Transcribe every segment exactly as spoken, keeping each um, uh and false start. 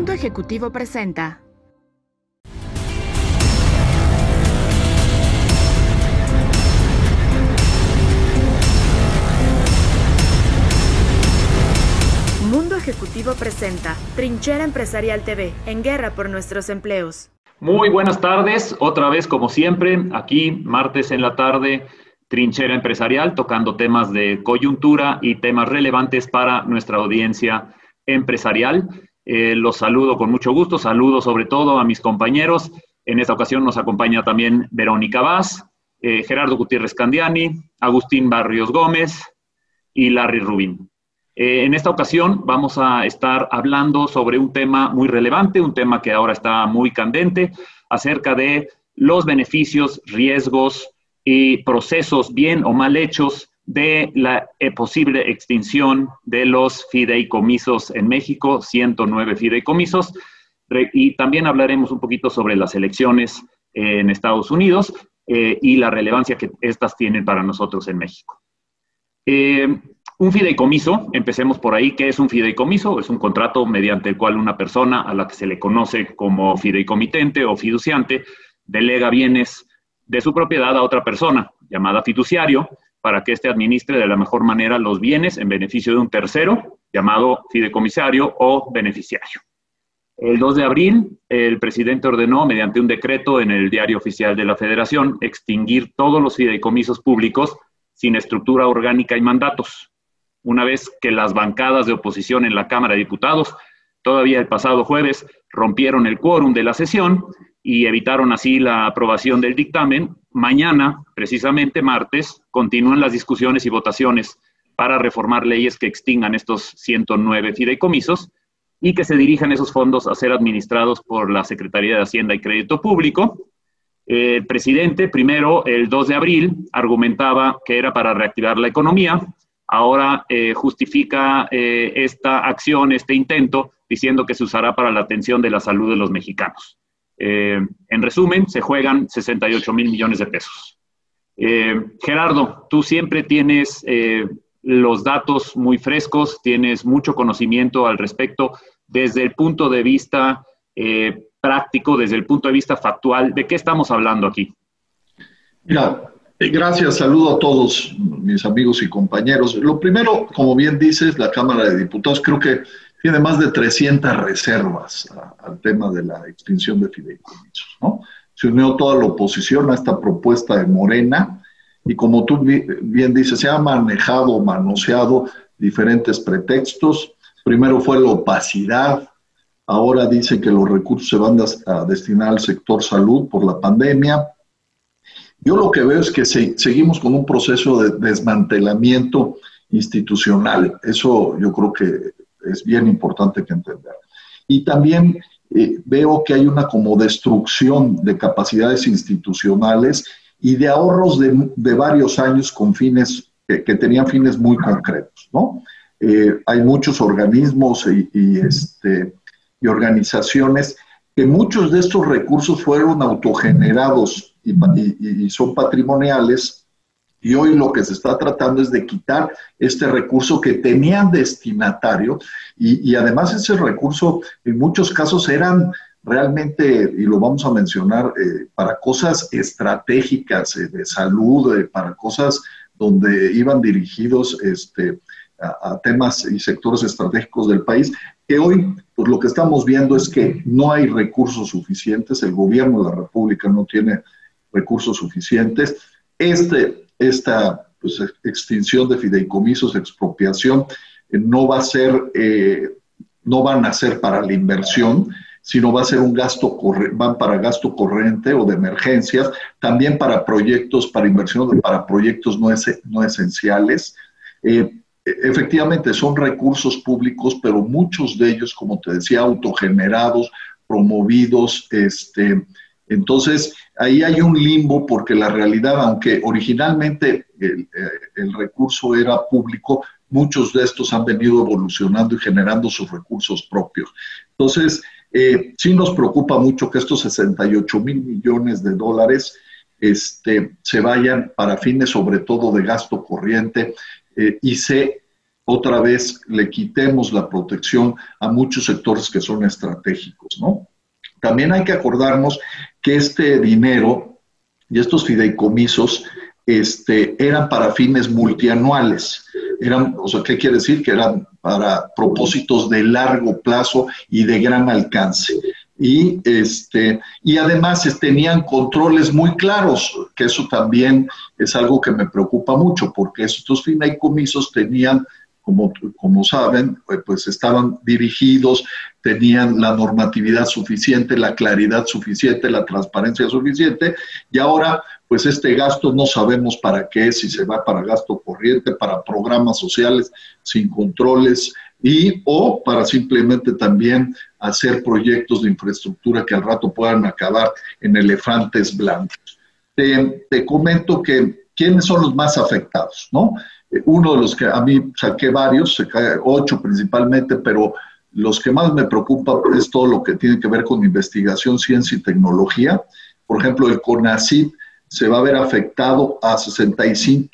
Mundo Ejecutivo presenta. Mundo Ejecutivo presenta Trinchera Empresarial T V, en guerra por nuestros empleos. Muy buenas tardes, otra vez como siempre, aquí martes en la tarde, Trinchera Empresarial, tocando temas de coyuntura y temas relevantes para nuestra audiencia empresarial. Eh, los saludo con mucho gusto, saludo sobre todo a mis compañeros. En esta ocasión nos acompaña también Verónica Vaz, eh, Gerardo Gutiérrez Candiani, Agustín Barrios Gómez y Larry Rubin. Eh, en esta ocasión vamos a estar hablando sobre un tema muy relevante, un tema que ahora está muy candente, acerca de los beneficios, riesgos y procesos bien o mal hechos de la eh, posible extinción de los fideicomisos en México, ciento nueve fideicomisos, Re, y también hablaremos un poquito sobre las elecciones eh, en Estados Unidos eh, y la relevancia que estas tienen para nosotros en México. Eh, Un fideicomiso, empecemos por ahí. ¿Qué es un fideicomiso? Es un contrato mediante el cual una persona a la que se le conoce como fideicomitente o fiduciante delega bienes de su propiedad a otra persona, llamada fiduciario, para que éste administre de la mejor manera los bienes en beneficio de un tercero, llamado fideicomisario o beneficiario. El dos de abril, el presidente ordenó, mediante un decreto en el Diario Oficial de la Federación, extinguir todos los fideicomisos públicos sin estructura orgánica y mandatos. Una vez que las bancadas de oposición en la Cámara de Diputados, todavía el pasado jueves, rompieron el quórum de la sesión y evitaron así la aprobación del dictamen, mañana, precisamente martes, continúan las discusiones y votaciones para reformar leyes que extingan estos ciento nueve fideicomisos y que se dirijan esos fondos a ser administrados por la Secretaría de Hacienda y Crédito Público. El presidente, primero, el dos de abril, argumentaba que era para reactivar la economía. Ahora eh, justifica eh, esta acción, este intento, diciendo que se usará para la atención de la salud de los mexicanos. Eh, en resumen, se juegan sesenta y ocho mil millones de pesos. Eh, Gerardo, tú siempre tienes eh, los datos muy frescos, tienes mucho conocimiento al respecto desde el punto de vista eh, práctico, desde el punto de vista factual. ¿De qué estamos hablando aquí? Mira, gracias, saludo a todos mis amigos y compañeros. Lo primero, como bien dices, la Cámara de Diputados creo que tiene más de trescientas reservas a, al tema de la extinción de fideicomisos, ¿no? Se unió toda la oposición a esta propuesta de Morena y como tú bien dices, se ha manejado, manoseado diferentes pretextos. Primero fue la opacidad, ahora dice que los recursos se van a destinar al sector salud por la pandemia. Yo lo que veo es que se, seguimos con un proceso de desmantelamiento institucional. Eso yo creo que es bien importante que entender. Y también eh, veo que hay una como destrucción de capacidades institucionales y de ahorros de, de varios años con fines, que, que tenían fines muy concretos, ¿no? Eh, hay muchos organismos y, y, este, y organizaciones que muchos de estos recursos fueron autogenerados y, y, y son patrimoniales, y hoy lo que se está tratando es de quitar este recurso que tenían destinatario, y, y además ese recurso en muchos casos eran realmente, y lo vamos a mencionar, eh, para cosas estratégicas eh, de salud, eh, para cosas donde iban dirigidos este, a, a temas y sectores estratégicos del país, que hoy pues lo que estamos viendo es que no hay recursos suficientes, el gobierno de la República no tiene recursos suficientes. Este, esta pues, extinción de fideicomisos, expropiación, eh, no va a ser, eh, no van a ser para la inversión, sino va a ser un gasto, van para gasto corriente o de emergencias, también para proyectos, para inversión, para proyectos no, es, no esenciales. Eh, efectivamente son recursos públicos, pero muchos de ellos, como te decía, autogenerados, promovidos, este, entonces ahí hay un limbo porque la realidad, aunque originalmente el, el recurso era público, muchos de estos han venido evolucionando y generando sus recursos propios. Entonces, eh, sí nos preocupa mucho que estos sesenta y ocho mil millones de dólares este, se vayan para fines sobre todo de gasto corriente eh, y se otra vez le quitemos la protección a muchos sectores que son estratégicos, ¿no? También hay que acordarnos que este dinero y estos fideicomisos este, eran para fines multianuales. Eran, o sea, ¿qué quiere decir? Que eran para propósitos de largo plazo y de gran alcance. Y, este, y además tenían controles muy claros, que eso también es algo que me preocupa mucho, porque estos fideicomisos tenían, como, como saben, pues estaban dirigidos, tenían la normatividad suficiente, la claridad suficiente, la transparencia suficiente, y ahora pues este gasto no sabemos para qué, si se va para gasto corriente, para programas sociales sin controles, y o para simplemente también hacer proyectos de infraestructura que al rato puedan acabar en elefantes blancos. Te, te comento que quiénes son los más afectados, ¿no? Uno de los que a mí saqué varios, ocho principalmente, pero los que más me preocupa es todo lo que tiene que ver con investigación, ciencia y tecnología. Por ejemplo, el CONACYT se va a ver afectado a sesenta y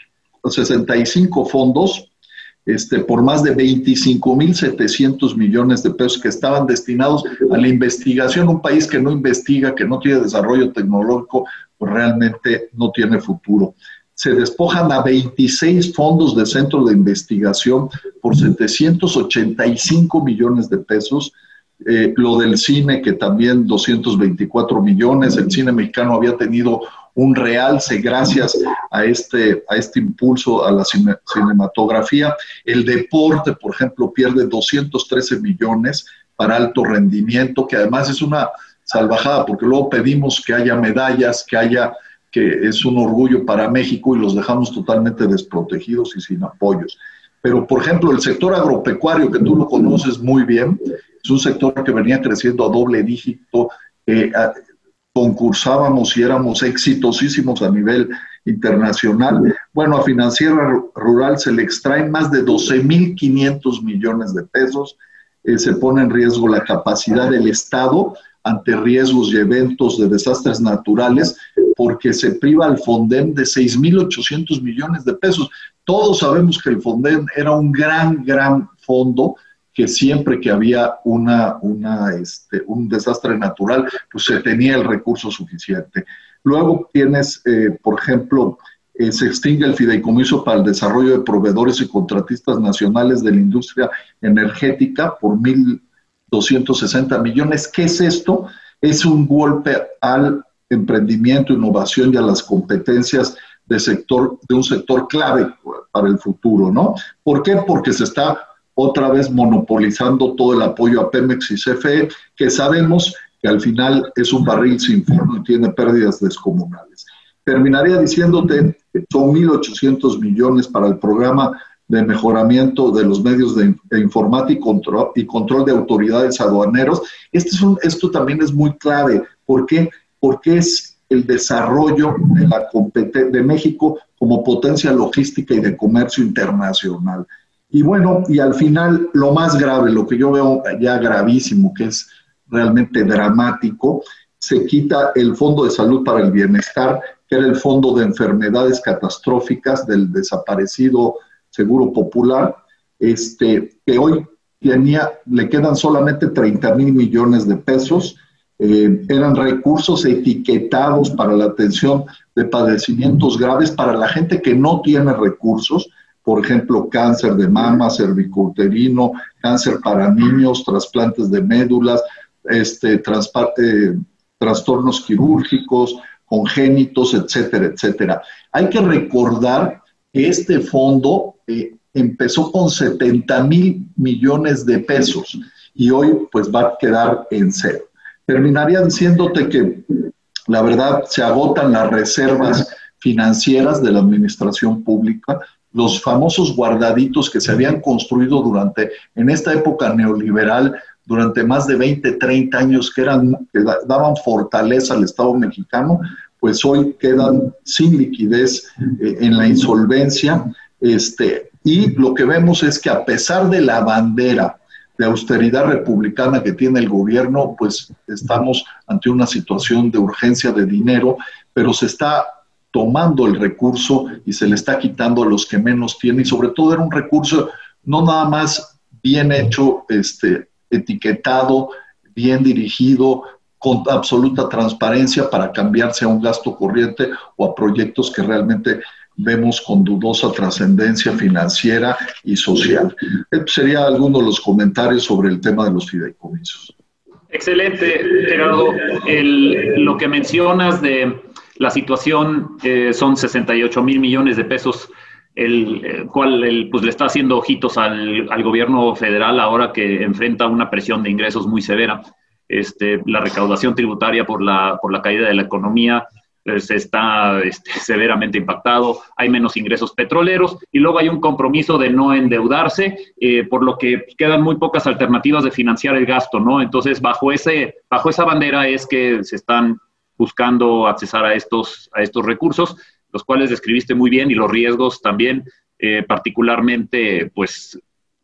cinco fondos, Este, por más de veinticinco mil setecientos millones de pesos que estaban destinados a la investigación. Un país que no investiga, que no tiene desarrollo tecnológico, pues realmente no tiene futuro. Se despojan a veintiséis fondos de centro de investigación por setecientos ochenta y cinco millones de pesos. Eh, lo del cine, que también doscientos veinticuatro millones. El cine mexicano había tenido un realce gracias a este, a este impulso a la cine, cinematografía. El deporte, por ejemplo, pierde doscientos trece millones para alto rendimiento, que además es una salvajada, porque luego pedimos que haya medallas, que haya, que es un orgullo para México, y los dejamos totalmente desprotegidos y sin apoyos. Pero, por ejemplo, el sector agropecuario, que tú lo conoces muy bien, es un sector que venía creciendo a doble dígito, eh, a, concursábamos y éramos exitosísimos a nivel internacional. Bueno, a Financiera Rural se le extraen más de doce mil quinientos millones de pesos, eh, se pone en riesgo la capacidad del Estado ante riesgos y eventos de desastres naturales, porque se priva al Fonden de seis mil ochocientos millones de pesos. Todos sabemos que el Fonden era un gran, gran fondo, que siempre que había una, una, este, un desastre natural, pues se tenía el recurso suficiente. Luego tienes, eh, por ejemplo, eh, se extingue el fideicomiso para el desarrollo de proveedores y contratistas nacionales de la industria energética por mil doscientos sesenta millones. ¿Qué es esto? Es un golpe al emprendimiento, innovación y a las competencias de, sector, de un sector clave para el futuro, ¿no? ¿Por qué? Porque se está otra vez monopolizando todo el apoyo a Pemex y C F E, que sabemos que al final es un barril sin fondo y tiene pérdidas descomunales. Terminaría diciéndote que son mil ochocientos millones para el programa de mejoramiento de los medios de, de informática y control, y control de autoridades aduaneros. Este es un, esto también es muy clave. ¿Por qué? Porque es el desarrollo de, la de México como potencia logística y de comercio internacional. Y bueno, y al final lo más grave, lo que yo veo ya gravísimo, que es realmente dramático, se quita el Fondo de Salud para el Bienestar, que era el fondo de enfermedades catastróficas del desaparecido Seguro Popular, este, que hoy tenía, le quedan solamente treinta mil millones de pesos, eh, eran recursos etiquetados para la atención de padecimientos graves para la gente que no tiene recursos, por ejemplo, cáncer de mama, cervicouterino, cáncer para niños, trasplantes de médulas, este, eh, trastornos quirúrgicos, congénitos, etcétera, etcétera. Hay que recordar que este fondo eh, empezó con setenta mil millones de pesos y hoy pues va a quedar en cero. Terminaría diciéndote que la verdad se agotan las reservas financieras de la administración pública, los famosos guardaditos que se habían construido durante, en esta época neoliberal, durante más de veinte, treinta años, que, eran, que daban fortaleza al Estado mexicano, pues hoy quedan sin liquidez eh, en la insolvencia. Este, y lo que vemos es que a pesar de la bandera de austeridad republicana que tiene el gobierno, pues estamos ante una situación de urgencia de dinero, pero se está tomando el recurso y se le está quitando a los que menos tienen, y sobre todo era un recurso no nada más bien hecho, este, etiquetado, bien dirigido, con absoluta transparencia para cambiarse a un gasto corriente o a proyectos que realmente vemos con dudosa trascendencia financiera y social. Estos serían algunos de los comentarios sobre el tema de los fideicomisos. Excelente, Gerardo. El, lo que mencionas de la situación, eh, son sesenta y ocho mil millones de pesos, el, el cual el, pues, le está haciendo ojitos al, al gobierno federal ahora que enfrenta una presión de ingresos muy severa. Este, la recaudación tributaria por la, por la caída de la economía pues, está este, severamente impactado, hay menos ingresos petroleros y luego hay un compromiso de no endeudarse, eh, por lo que quedan muy pocas alternativas de financiar el gasto, ¿no? Entonces, bajo, ese, bajo esa bandera es que se están buscando accesar a estos, a estos recursos, los cuales describiste muy bien, y los riesgos también, eh, particularmente, pues,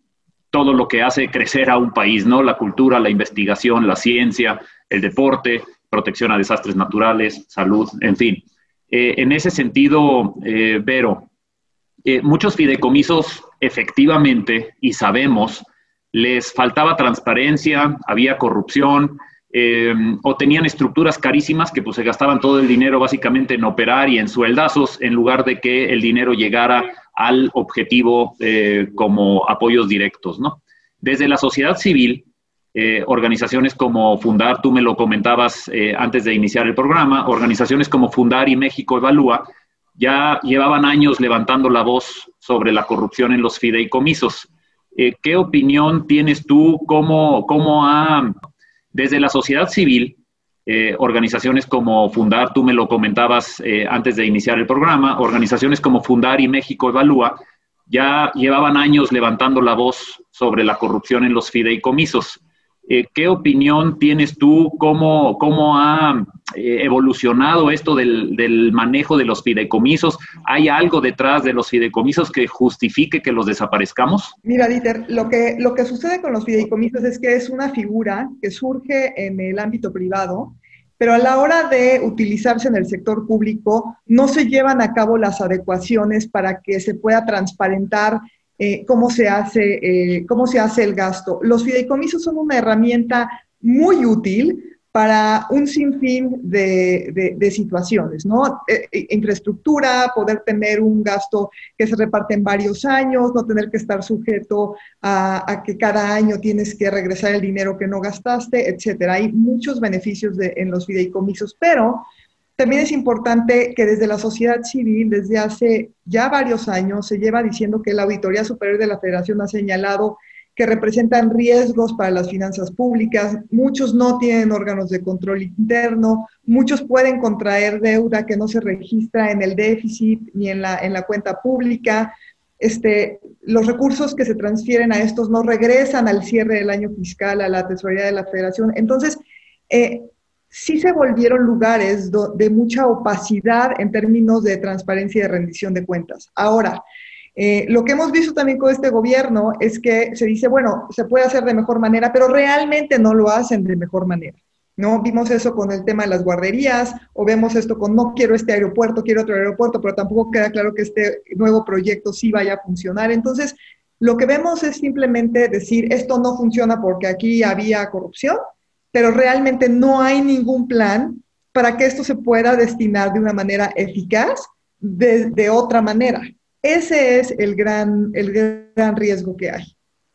todo lo que hace crecer a un país, ¿no? La cultura, la investigación, la ciencia, el deporte, protección a desastres naturales, salud, en fin. Eh, en ese sentido, eh, Vero, eh, muchos fideicomisos efectivamente, y sabemos, les faltaba transparencia, había corrupción, eh, o tenían estructuras carísimas que pues se gastaban todo el dinero básicamente en operar y en sueldazos en lugar de que el dinero llegara al objetivo eh, como apoyos directos, ¿no? Desde la sociedad civil, eh, organizaciones como Fundar, tú me lo comentabas eh, antes de iniciar el programa, organizaciones como Fundar y México Evalúa ya llevaban años levantando la voz sobre la corrupción en los fideicomisos. Eh, ¿Qué opinión tienes tú? ¿Cómo, cómo ha, desde la sociedad civil, Eh, organizaciones como Fundar, tú me lo comentabas eh, antes de iniciar el programa, organizaciones como Fundar y México Evalúa ya llevaban años levantando la voz sobre la corrupción en los fideicomisos? Eh, ¿Qué opinión tienes tú? ¿Cómo, cómo ha eh, evolucionado esto del, del manejo de los fideicomisos? ¿Hay algo detrás de los fideicomisos que justifique que los desaparezcamos? Mira, Dieter, lo que, lo que sucede con los fideicomisos es que es una figura que surge en el ámbito privado, pero a la hora de utilizarse en el sector público no se llevan a cabo las adecuaciones para que se pueda transparentar eh, cómo se hace, eh, cómo se hace el gasto. Los fideicomisos son una herramienta muy útil para un sinfín de, de, de situaciones, ¿no? Eh, infraestructura, poder tener un gasto que se reparte en varios años, no tener que estar sujeto a, a que cada año tienes que regresar el dinero que no gastaste, etcétera. Hay muchos beneficios de, en los fideicomisos, pero también es importante que desde la sociedad civil, desde hace ya varios años, se lleva diciendo que la Auditoría Superior de la Federación ha señalado que representan riesgos para las finanzas públicas, muchos no tienen órganos de control interno, muchos pueden contraer deuda que no se registra en el déficit ni en la, en la cuenta pública. Este, los recursos que se transfieren a estos no regresan al cierre del año fiscal a la tesorería de la Federación. Entonces, eh, sí se volvieron lugares do, de mucha opacidad en términos de transparencia y de rendición de cuentas. Ahora, Eh, lo que hemos visto también con este gobierno es que se dice, bueno, se puede hacer de mejor manera, pero realmente no lo hacen de mejor manera, ¿no? Vimos eso con el tema de las guarderías, o vemos esto con no quiero este aeropuerto, quiero otro aeropuerto, pero tampoco queda claro que este nuevo proyecto sí vaya a funcionar. Entonces, lo que vemos es simplemente decir, esto no funciona porque aquí había corrupción, pero realmente no hay ningún plan para que esto se pueda destinar de una manera eficaz de, de otra manera. Ese es el gran, el gran riesgo que hay.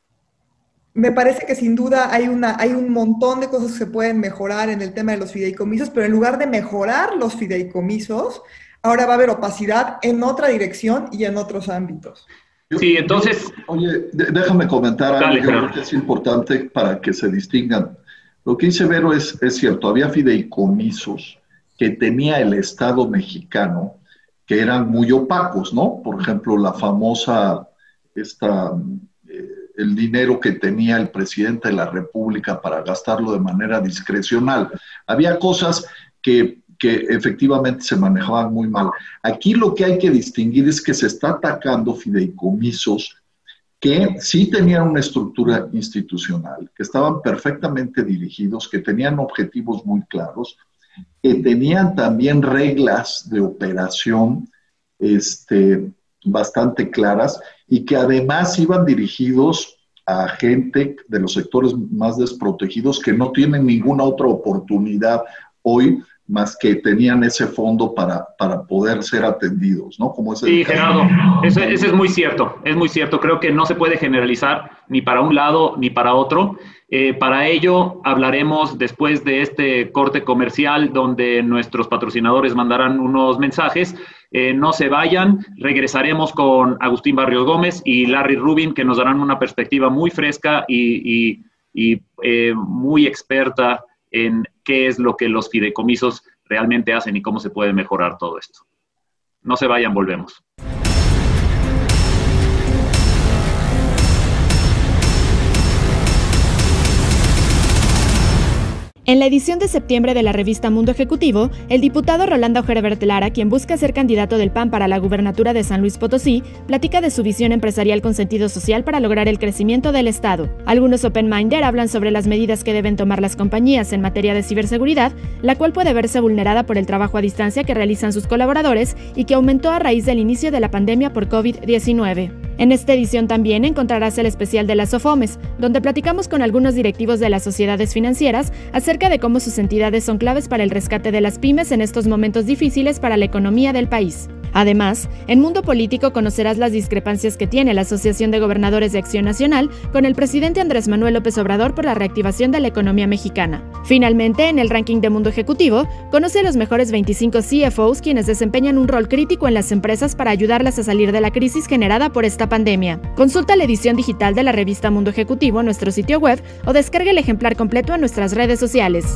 Me parece que sin duda hay, una, hay un montón de cosas que se pueden mejorar en el tema de los fideicomisos, pero en lugar de mejorar los fideicomisos, ahora va a haber opacidad en otra dirección y en otros ámbitos. Sí, entonces... Oye, déjame comentar algo. Dale, Yo creo que es importante para que se distingan. Lo que dice Vero es, es cierto, había fideicomisos que tenía el Estado mexicano que eran muy opacos, ¿no? Por ejemplo, la famosa, esta, eh, el dinero que tenía el presidente de la República para gastarlo de manera discrecional. Había cosas que, que efectivamente se manejaban muy mal. Aquí lo que hay que distinguir es que se está atacando fideicomisos que sí tenían una estructura institucional, que estaban perfectamente dirigidos, que tenían objetivos muy claros, que tenían también reglas de operación este, bastante claras y que además iban dirigidos a gente de los sectores más desprotegidos que no tienen ninguna otra oportunidad hoy más que tenían ese fondo para, para poder ser atendidos, ¿no? Como ese sí, Gerardo, ese, ese es muy cierto, es muy cierto. Creo que no se puede generalizar ni para un lado ni para otro. Eh, para ello hablaremos después de este corte comercial donde nuestros patrocinadores mandarán unos mensajes. Eh, no se vayan, regresaremos con Agustín Barrios Gómez y Larry Rubin, que nos darán una perspectiva muy fresca y, y, y eh, muy experta en qué es lo que los fideicomisos realmente hacen y cómo se puede mejorar todo esto. No se vayan, volvemos. En la edición de septiembre de la revista Mundo Ejecutivo, el diputado Rolando Herbert Lara, quien busca ser candidato del P A N para la gubernatura de San Luis Potosí, platica de su visión empresarial con sentido social para lograr el crecimiento del Estado. Algunos open-minder hablan sobre las medidas que deben tomar las compañías en materia de ciberseguridad, la cual puede verse vulnerada por el trabajo a distancia que realizan sus colaboradores y que aumentó a raíz del inicio de la pandemia por COVID diecinueve. En esta edición también encontrarás el especial de las SOFOMES, donde platicamos con algunos directivos de las sociedades financieras acerca de cómo sus entidades son claves para el rescate de las pymes en estos momentos difíciles para la economía del país. Además, en Mundo Político conocerás las discrepancias que tiene la Asociación de Gobernadores de Acción Nacional con el presidente Andrés Manuel López Obrador por la reactivación de la economía mexicana. Finalmente, en el ranking de Mundo Ejecutivo, conoce a los mejores veinticinco C F Os quienes desempeñan un rol crítico en las empresas para ayudarlas a salir de la crisis generada por esta pandemia. Consulta la edición digital de la revista Mundo Ejecutivo en nuestro sitio web o descarga el ejemplar completo en nuestras redes sociales.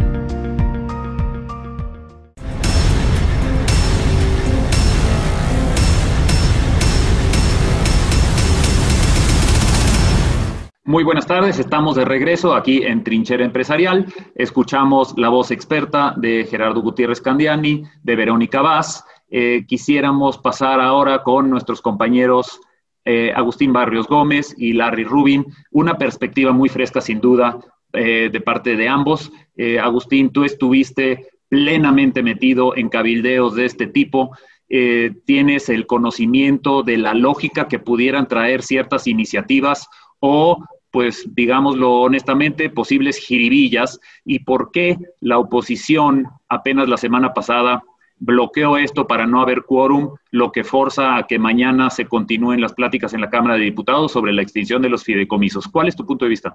Muy buenas tardes, estamos de regreso aquí en Trinchera Empresarial. Escuchamos la voz experta de Gerardo Gutiérrez Candiani, de Verónica Vaz. Eh, quisiéramos pasar ahora con nuestros compañeros eh, Agustín Barrios Gómez y Larry Rubin, una perspectiva muy fresca sin duda eh, de parte de ambos. Eh, Agustín, tú estuviste plenamente metido en cabildeos de este tipo. Eh, tienes el conocimiento de la lógica que pudieran traer ciertas iniciativas o, pues, digámoslo honestamente, posibles jiribillas, y por qué la oposición apenas la semana pasada bloqueó esto para no haber quórum, lo que forza a que mañana se continúen las pláticas en la Cámara de Diputados sobre la extinción de los fideicomisos. ¿Cuál es tu punto de vista?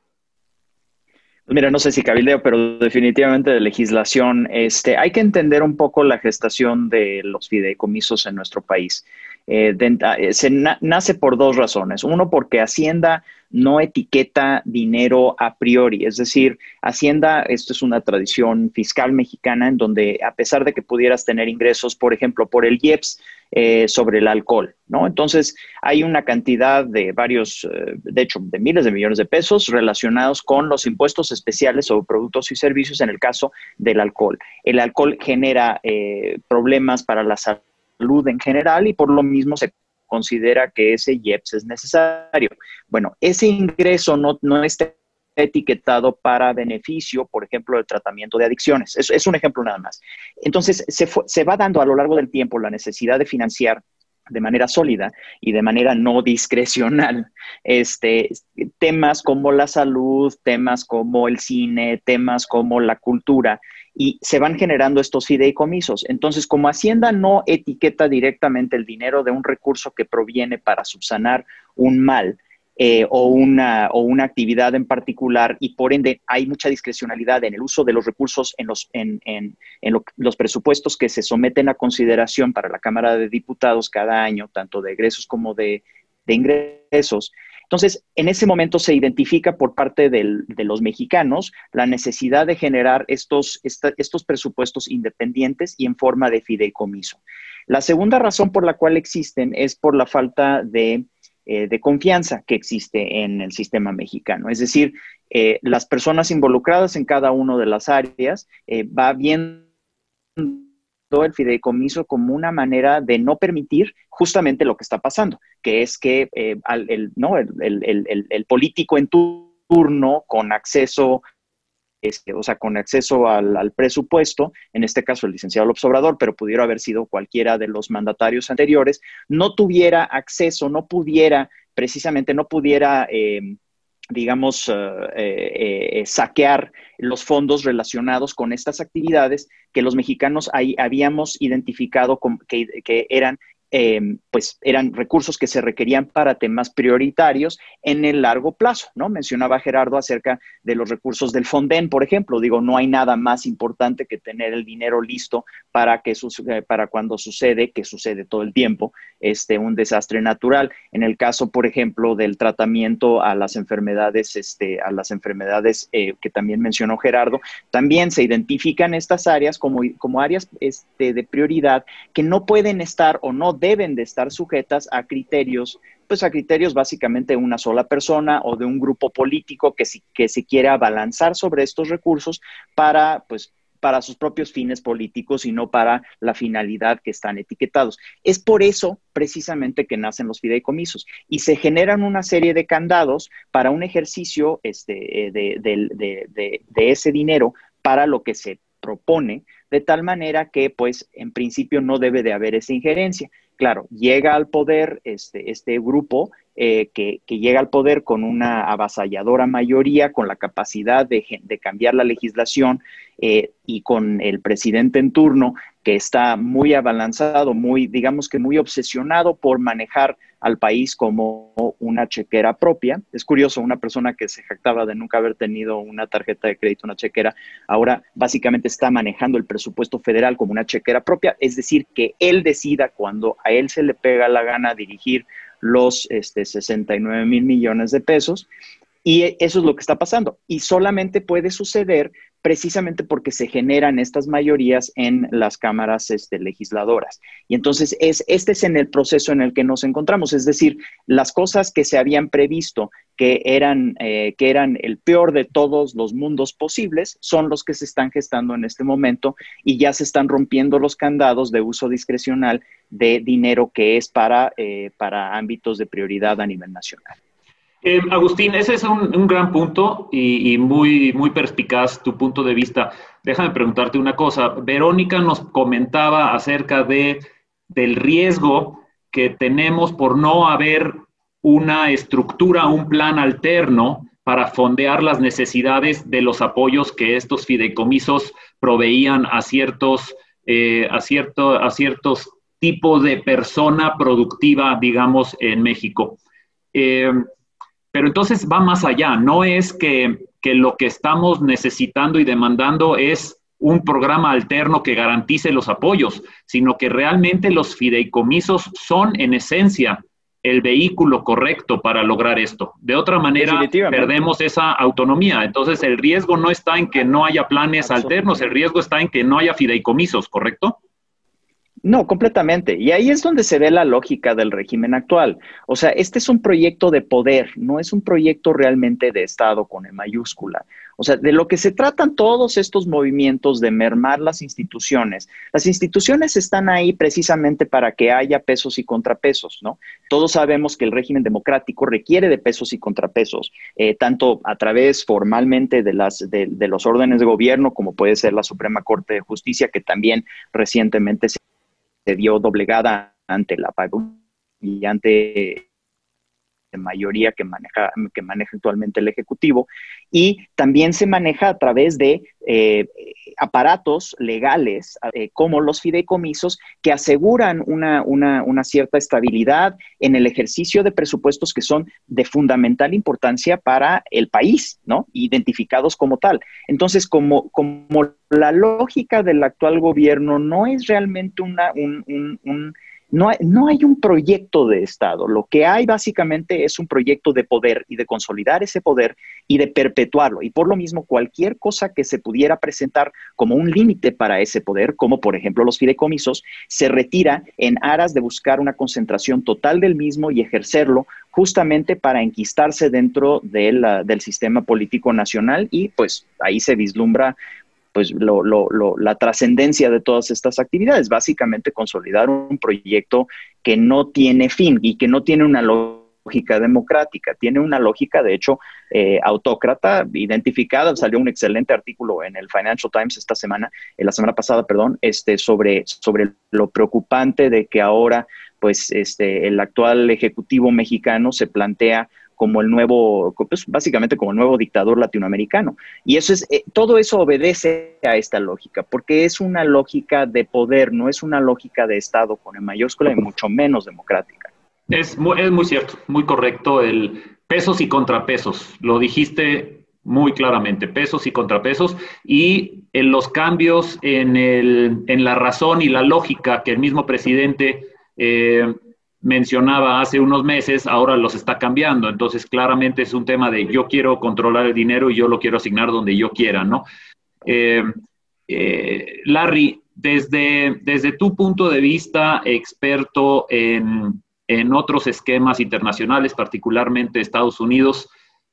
Mira, no sé si cabildeo, pero definitivamente de legislación, este, hay que entender un poco la gestación de los fideicomisos en nuestro país. Eh, de, se na, nace por dos razones. Uno, porque Hacienda no etiqueta dinero a priori, es decir, Hacienda, esto es una tradición fiscal mexicana en donde a pesar de que pudieras tener ingresos, por ejemplo, por el I E P S eh, sobre el alcohol, ¿no? Entonces, hay una cantidad de varios, eh, de hecho, de miles de millones de pesos relacionados con los impuestos especiales sobre productos y servicios en el caso del alcohol. El alcohol genera eh, problemas para la salud salud en general y por lo mismo se considera que ese I E P S es necesario. Bueno, ese ingreso no, no está etiquetado para beneficio, por ejemplo, del tratamiento de adicciones. Es, es un ejemplo nada más. Entonces, se, fue, se va dando a lo largo del tiempo la necesidad de financiar de manera sólida y de manera no discrecional este, temas como la salud, temas como el cine, temas como la cultura, y se van generando estos fideicomisos. Entonces, como Hacienda no etiqueta directamente el dinero de un recurso que proviene para subsanar un mal eh, o, una, o una actividad en particular, y por ende hay mucha discrecionalidad en el uso de los recursos en los, en, en, en lo, los presupuestos que se someten a consideración para la Cámara de Diputados cada año, tanto de egresos como de, de ingresos. Entonces, en ese momento se identifica por parte del, de los mexicanos la necesidad de generar estos, esta, estos presupuestos independientes y en forma de fideicomiso. La segunda razón por la cual existen es por la falta de, eh, de confianza que existe en el sistema mexicano. Es decir, eh, las personas involucradas en cada una de las áreas eh, va viendo el fideicomiso como una manera de no permitir justamente lo que está pasando, que es que eh, al, el, ¿no? el, el, el, el político en turno con acceso Este, o sea, con acceso al, al presupuesto, en este caso el licenciado López Obrador, pero pudiera haber sido cualquiera de los mandatarios anteriores, no tuviera acceso, no pudiera, precisamente no pudiera, eh, digamos, uh, eh, eh, saquear los fondos relacionados con estas actividades que los mexicanos ahí habíamos identificado con, que, que eran Eh, pues eran recursos que se requerían para temas prioritarios en el largo plazo, ¿no? Mencionaba Gerardo acerca de los recursos del Fonden, por ejemplo. Digo, no hay nada más importante que tener el dinero listo para, que para cuando sucede, que sucede todo el tiempo, este, un desastre natural. En el caso, por ejemplo, del tratamiento a las enfermedades, este, a las enfermedades eh, que también mencionó Gerardo, también se identifican estas áreas como, como áreas este, de prioridad que no pueden estar o no deben de estar sujetas a criterios, pues a criterios básicamente de una sola persona o de un grupo político que, si, que se quiera abalanzar sobre estos recursos para, pues, para sus propios fines políticos y no para la finalidad que están etiquetados. Es por eso precisamente que nacen los fideicomisos y se generan una serie de candados para un ejercicio este, de, de, de, de, de ese dinero para lo que se propone, de tal manera que, pues, en principio no debe de haber esa injerencia. Claro, llega al poder este, este grupo eh, que, que llega al poder con una avasalladora mayoría, con la capacidad de, de cambiar la legislación eh, y con el presidente en turno que está muy abalanzado, muy, digamos que muy obsesionado por manejar al país como una chequera propia. Es curioso, una persona que se jactaba de nunca haber tenido una tarjeta de crédito, una chequera, ahora básicamente está manejando el presupuesto federal como una chequera propia, es decir, que él decida cuando a él se le pega la gana dirigir los este, sesenta y nueve mil millones de pesos, y eso es lo que está pasando. Y solamente puede suceder precisamente porque se generan estas mayorías en las cámaras este, legisladoras. Y entonces es, este es en el proceso en el que nos encontramos, es decir, las cosas que se habían previsto que eran, eh, que eran el peor de todos los mundos posibles son los que se están gestando en este momento y ya se están rompiendo los candados de uso discrecional de dinero que es para, eh, para ámbitos de prioridad a nivel nacional. Eh, Agustín, ese es un, un gran punto y, y muy, muy perspicaz tu punto de vista. Déjame preguntarte una cosa. Verónica nos comentaba acerca de, del riesgo que tenemos por no haber una estructura, un plan alterno para fondear las necesidades de los apoyos que estos fideicomisos proveían a ciertos, eh, a cierto, a ciertos tipos de persona productiva, digamos, en México. Eh, Pero entonces va más allá, no es que, que lo que estamos necesitando y demandando es un programa alterno que garantice los apoyos, sino que realmente los fideicomisos son en esencia el vehículo correcto para lograr esto. De otra manera, perdemos esa autonomía. Entonces el riesgo no está en que no haya planes alternos, el riesgo está en que no haya fideicomisos, ¿correcto? No, completamente. Y ahí es donde se ve la lógica del régimen actual. O sea, este es un proyecto de poder, no es un proyecto realmente de Estado con E mayúscula. O sea, de lo que se tratan todos estos movimientos de mermar las instituciones. Las instituciones están ahí precisamente para que haya pesos y contrapesos, ¿no? Todos sabemos que el régimen democrático requiere de pesos y contrapesos, eh, tanto a través formalmente de, las, de, de los órdenes de gobierno, como puede ser la Suprema Corte de Justicia, que también recientemente se se vio doblegada ante la y ante la mayoría que maneja, que maneja actualmente el Ejecutivo, y también se maneja a través de eh, aparatos legales eh, como los fideicomisos que aseguran una, una, una cierta estabilidad en el ejercicio de presupuestos que son de fundamental importancia para el país, ¿no? Identificados como tal. Entonces, como, como la lógica del actual gobierno no es realmente una, un, un, un No hay, no hay un proyecto de Estado. Lo que hay básicamente es un proyecto de poder y de consolidar ese poder y de perpetuarlo. Y por lo mismo, cualquier cosa que se pudiera presentar como un límite para ese poder, como por ejemplo los fideicomisos, se retira en aras de buscar una concentración total del mismo y ejercerlo justamente para enquistarse dentro de la, del sistema político nacional, y pues ahí se vislumbra pues lo, lo, lo, la trascendencia de todas estas actividades, básicamente consolidar un proyecto que no tiene fin y que no tiene una lógica democrática, tiene una lógica, de hecho, eh, autócrata, identificada. Salió un excelente artículo en el Financial Times esta semana, eh, la semana pasada, perdón, este, sobre, sobre lo preocupante de que ahora, pues, este, el actual ejecutivo mexicano se plantea como el nuevo, pues básicamente como el nuevo dictador latinoamericano. Y eso es, eh, todo eso obedece a esta lógica, porque es una lógica de poder, no es una lógica de Estado con E mayúscula y mucho menos democrática. Es muy, es muy cierto, muy correcto, el pesos y contrapesos, lo dijiste muy claramente, pesos y contrapesos, y en los cambios en, el, en la razón y la lógica que el mismo presidente eh, mencionaba hace unos meses, ahora los está cambiando. Entonces, claramente es un tema de yo quiero controlar el dinero y yo lo quiero asignar donde yo quiera, ¿no? Eh, eh, Larry, desde, desde tu punto de vista, experto en, en otros esquemas internacionales, particularmente Estados Unidos,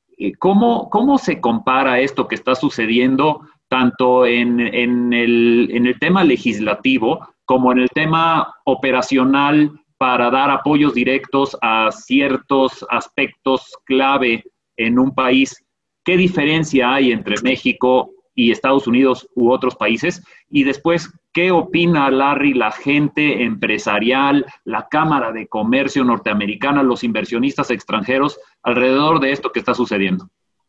¿cómo, cómo se compara esto que está sucediendo tanto en, en, el, en el tema legislativo como en el tema operacional para dar apoyos directos a ciertos aspectos clave en un país? ¿Qué diferencia hay entre México y Estados Unidos u otros países? Y después, ¿qué opina, Larry, la gente empresarial, la Cámara de Comercio norteamericana, los inversionistas extranjeros alrededor de esto que está sucediendo?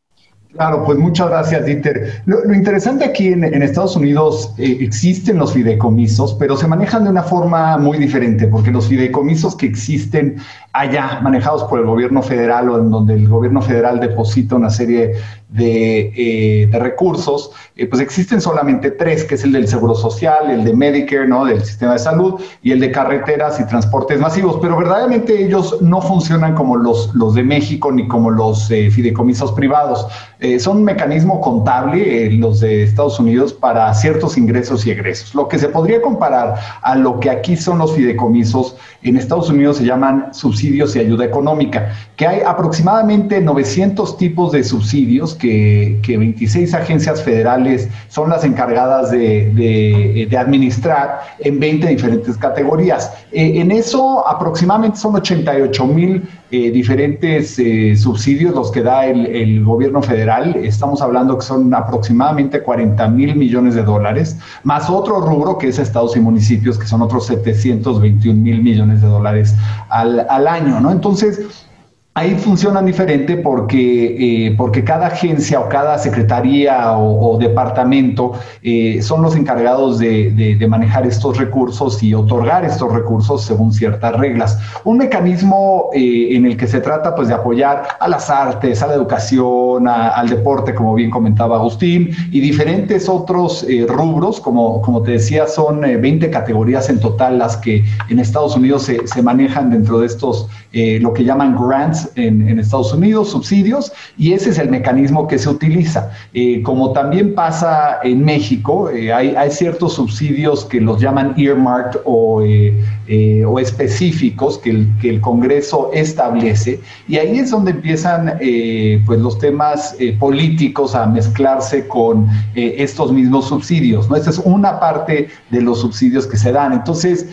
Claro, pues muchas gracias, Dieter. Lo, lo interesante aquí en, en Estados Unidos eh, existen los fideicomisos, pero se manejan de una forma muy diferente, porque los fideicomisos que existen allá, manejados por el gobierno federal, o en donde el gobierno federal deposita una serie de, eh, de recursos, eh, pues existen solamente tres, que es el del Seguro Social, el de Medicare, ¿no?, del sistema de salud, y el de carreteras y transportes masivos, pero verdaderamente ellos no funcionan como los, los de México ni como los eh, fideicomisos privados. Eh, son un mecanismo contable, eh, los de Estados Unidos, para ciertos ingresos y egresos. Lo que se podría comparar a lo que aquí son los fideicomisos, en Estados Unidos se llaman subsidios y ayuda económica, que hay aproximadamente novecientos tipos de subsidios que, que veintiséis agencias federales son las encargadas de, de, de administrar en veinte diferentes categorías. Eh, en eso aproximadamente son ochenta y ocho mil eh, diferentes eh, subsidios los que da el, el gobierno federal. Estamos hablando que son aproximadamente cuarenta mil millones de dólares, más otro rubro que es estados y municipios, que son otros setecientos veintiún mil millones de dólares al, al año, ¿no? Entonces, ahí funcionan diferente porque, eh, porque cada agencia o cada secretaría o, o departamento eh, son los encargados de, de, de manejar estos recursos y otorgar estos recursos según ciertas reglas. Un mecanismo eh, en el que se trata, pues, de apoyar a las artes, a la educación, a, al deporte, como bien comentaba Agustín, y diferentes otros eh, rubros, como, como te decía, son eh, veinte categorías en total las que en Estados Unidos se, se manejan dentro de estos, eh, lo que llaman grants, En, en Estados Unidos, subsidios, y ese es el mecanismo que se utiliza. Eh, como también pasa en México, eh, hay, hay ciertos subsidios que los llaman earmarked o, eh, eh, o específicos que el, que el Congreso establece, y ahí es donde empiezan eh, pues los temas eh, políticos a mezclarse con eh, estos mismos subsidios, ¿no? Esta es una parte de los subsidios que se dan. Entonces,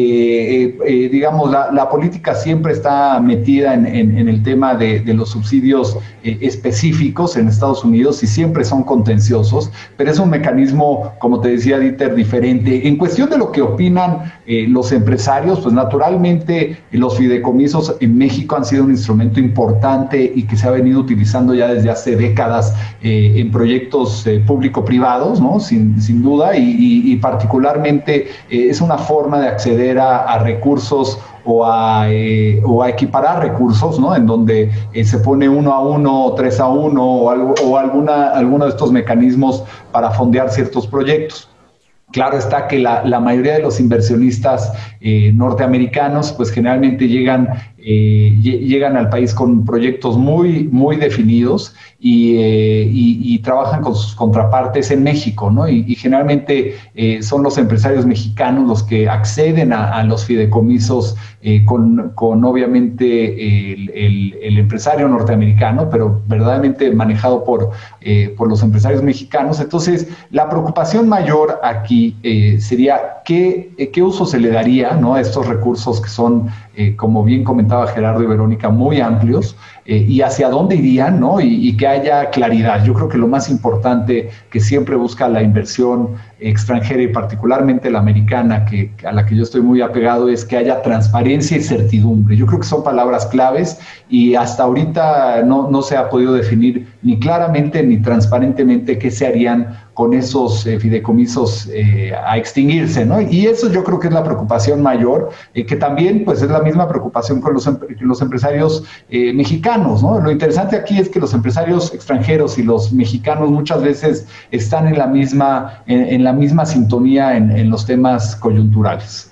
eh, eh, digamos, la, la política siempre está metida en, en en el tema de, de los subsidios eh, específicos en Estados Unidos, y siempre son contenciosos, pero es un mecanismo, como te decía, Dieter, diferente. En cuestión de lo que opinan eh, los empresarios, pues naturalmente los fideicomisos en México han sido un instrumento importante y que se ha venido utilizando ya desde hace décadas eh, en proyectos eh, público-privados, ¿no? Sin, sin duda, y, y, y particularmente eh, es una forma de acceder a, a recursos o a, eh, o a equiparar recursos, ¿no? En donde eh, se pone uno a uno, tres a uno, o, algo, o alguna, alguno de estos mecanismos para fondear ciertos proyectos. Claro está que la, la mayoría de los inversionistas eh, norteamericanos, pues generalmente llegan, eh, llegan al país con proyectos muy, muy definidos y, eh, y, y trabajan con sus contrapartes en México, ¿no? Y, y generalmente eh, son los empresarios mexicanos los que acceden a, a los fideicomisos eh, con, con obviamente el, el, el empresario norteamericano, pero verdaderamente manejado por, eh, por los empresarios mexicanos. Entonces, la preocupación mayor aquí eh, sería qué, qué uso se le daría, ¿no?, a estos recursos que son, eh, como bien comentaba comentaba Gerardo y Verónica, muy amplios, eh, y hacia dónde irían, ¿no? Y, y que haya claridad. Yo creo que lo más importante que siempre busca la inversión extranjera y particularmente la americana, que, a la que yo estoy muy apegado, es que haya transparencia y certidumbre. Yo creo que son palabras claves y hasta ahorita no, no se ha podido definir ni claramente ni transparentemente qué se harían con esos eh, fideicomisos eh, a extinguirse, ¿no? Y eso yo creo que es la preocupación mayor, eh, que también pues es la misma preocupación con los, los empresarios eh, mexicanos, ¿no? Lo interesante aquí es que los empresarios extranjeros y los mexicanos muchas veces están en la misma, en, en la misma sintonía en, en los temas coyunturales.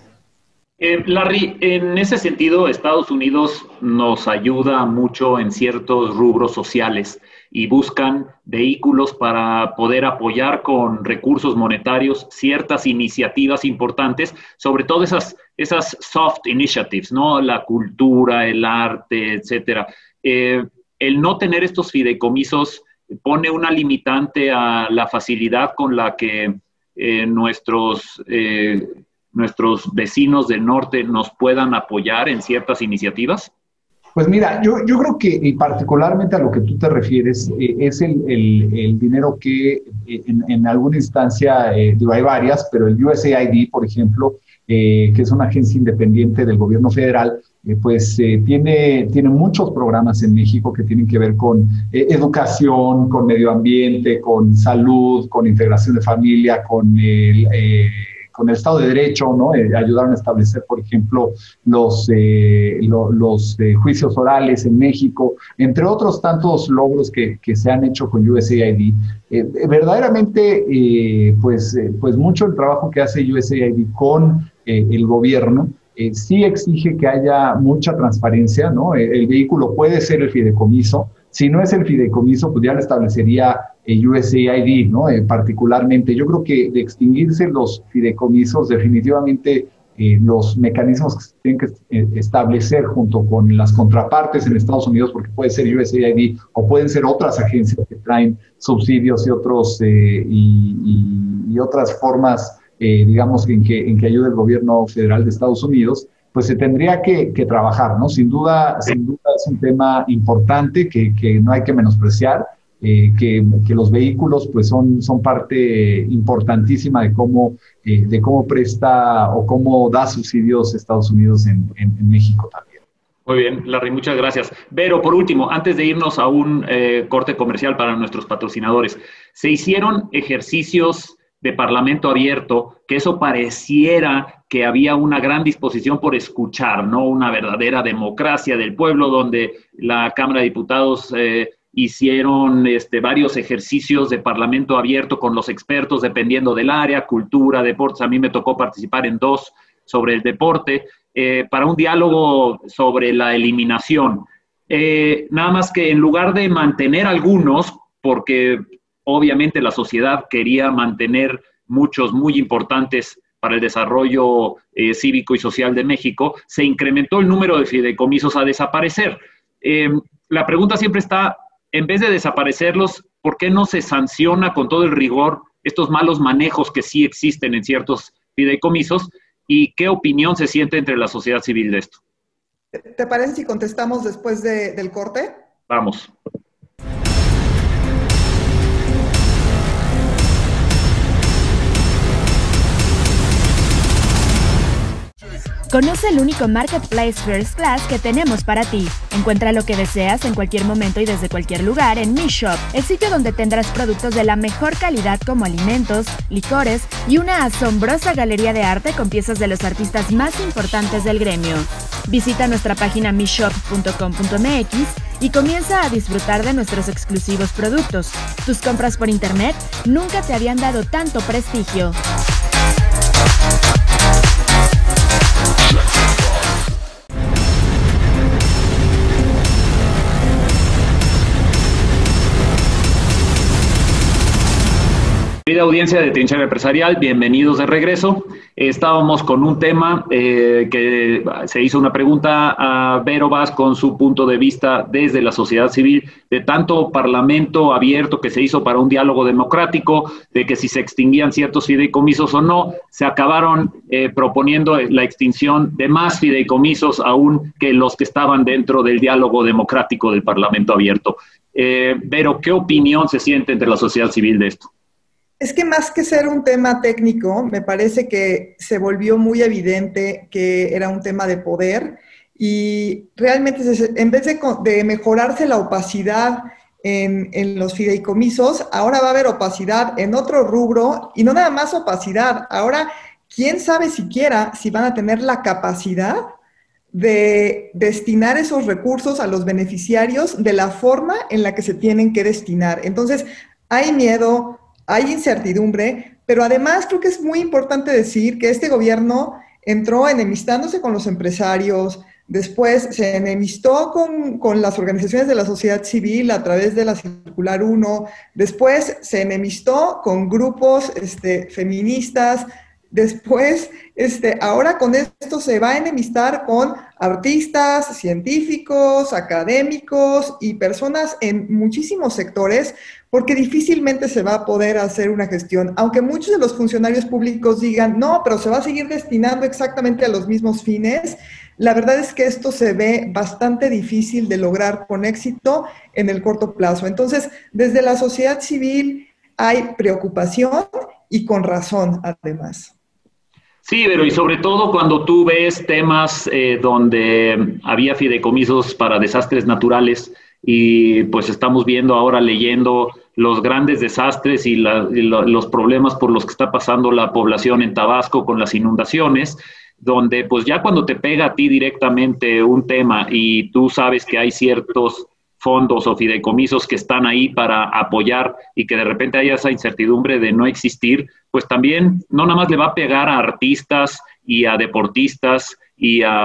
Eh, Larry, en ese sentido, Estados Unidos nos ayuda mucho en ciertos rubros sociales y buscan vehículos para poder apoyar con recursos monetarios ciertas iniciativas importantes, sobre todo esas, esas soft initiatives, ¿no? La cultura, el arte, etcétera. Eh, el no tener estos fideicomisos pone una limitante a la facilidad con la que eh, nuestros... Eh, nuestros vecinos del norte nos puedan apoyar en ciertas iniciativas? Pues mira, yo, yo creo que y particularmente a lo que tú te refieres eh, es el, el, el dinero que eh, en, en alguna instancia, eh, digo, hay varias, pero el U S A I D, por ejemplo, eh, que es una agencia independiente del gobierno federal, eh, pues eh, tiene, tiene muchos programas en México que tienen que ver con eh, educación, con medio ambiente, con salud, con integración de familia, con el... Eh, con el Estado de Derecho, ¿no? Eh, ayudaron a establecer, por ejemplo, los, eh, lo, los eh, juicios orales en México, entre otros tantos logros que, que se han hecho con U S A I D. Eh, verdaderamente, eh, pues, eh, pues mucho el trabajo que hace U S A I D con eh, el gobierno eh, sí exige que haya mucha transparencia, ¿no? El, el vehículo puede ser el fideicomiso. Si no es el fideicomiso, pues ya lo establecería el U S A I D, ¿no? Eh, particularmente, yo creo que de extinguirse los fideicomisos, definitivamente eh, los mecanismos que se tienen que eh, establecer junto con las contrapartes en Estados Unidos, porque puede ser U S A I D o pueden ser otras agencias que traen subsidios y, otros, eh, y, y, y otras formas, eh, digamos, en que, en que ayude el gobierno federal de Estados Unidos, pues se tendría que, que trabajar, ¿no? Sin duda, sin duda es un tema importante que, que no hay que menospreciar, eh, que, que los vehículos pues son, son parte importantísima de cómo, eh, de cómo presta o cómo da subsidios Estados Unidos en, en, en México también. Muy bien, Larry, muchas gracias. Vero, por último, antes de irnos a un eh, corte comercial para nuestros patrocinadores, se hicieron ejercicios de parlamento abierto, que eso pareciera que había una gran disposición por escuchar, ¿no? Una verdadera democracia del pueblo, donde la Cámara de Diputados eh, hicieron este, varios ejercicios de parlamento abierto con los expertos, dependiendo del área, cultura, deportes. A mí me tocó participar en dos sobre el deporte, eh, para un diálogo sobre la eliminación. Eh, nada más que en lugar de mantener algunos, porque obviamente la sociedad quería mantener muchos muy importantes para el desarrollo eh, cívico y social de México, se incrementó el número de fideicomisos a desaparecer. Eh, la pregunta siempre está, en vez de desaparecerlos, ¿por qué no se sanciona con todo el rigor estos malos manejos que sí existen en ciertos fideicomisos? ¿Y qué opinión se siente entre la sociedad civil de esto? ¿Te parece si contestamos después de, del corte? Vamos. Conoce el único Marketplace First Class que tenemos para ti. Encuentra lo que deseas en cualquier momento y desde cualquier lugar en Mi Shop, el sitio donde tendrás productos de la mejor calidad como alimentos, licores y una asombrosa galería de arte con piezas de los artistas más importantes del gremio. Visita nuestra página mi shop punto com punto m x y comienza a disfrutar de nuestros exclusivos productos. Tus compras por internet nunca te habían dado tanto prestigio. Querida audiencia de Trinchera Empresarial, bienvenidos de regreso. Estábamos con un tema eh, que se hizo una pregunta a Vero Vaz con su punto de vista desde la sociedad civil, de tanto parlamento abierto que se hizo para un diálogo democrático, de que si se extinguían ciertos fideicomisos o no, se acabaron eh, proponiendo la extinción de más fideicomisos aún que los que estaban dentro del diálogo democrático del parlamento abierto. Eh, Vero, ¿qué opinión se siente entre la sociedad civil de esto? Es que más que ser un tema técnico, me parece que se volvió muy evidente que era un tema de poder y realmente en vez de, de mejorarse la opacidad en, en los fideicomisos, ahora va a haber opacidad en otro rubro y no nada más opacidad. Ahora, ¿quién sabe siquiera si van a tener la capacidad de destinar esos recursos a los beneficiarios de la forma en la que se tienen que destinar? Entonces, hay miedo, hay incertidumbre, pero además creo que es muy importante decir que este gobierno entró enemistándose con los empresarios, después se enemistó con, con las organizaciones de la sociedad civil a través de la Circular uno, después se enemistó con grupos este, feministas, después, este, ahora con esto se va a enemistar con artistas, científicos, académicos y personas en muchísimos sectores, porque difícilmente se va a poder hacer una gestión. Aunque muchos de los funcionarios públicos digan, no, pero se va a seguir destinando exactamente a los mismos fines, la verdad es que esto se ve bastante difícil de lograr con éxito en el corto plazo. Entonces, desde la sociedad civil hay preocupación y con razón, además. Sí, pero y sobre todo cuando tú ves temas eh, donde había fideicomisos para desastres naturales y pues estamos viendo ahora, leyendo los grandes desastres y, la, y la, los problemas por los que está pasando la población en Tabasco con las inundaciones, donde pues ya cuando te pega a ti directamente un tema y tú sabes que hay ciertos fondos o fideicomisos que están ahí para apoyar y que de repente haya esa incertidumbre de no existir, pues también no nada más le va a pegar a artistas y a deportistas y a,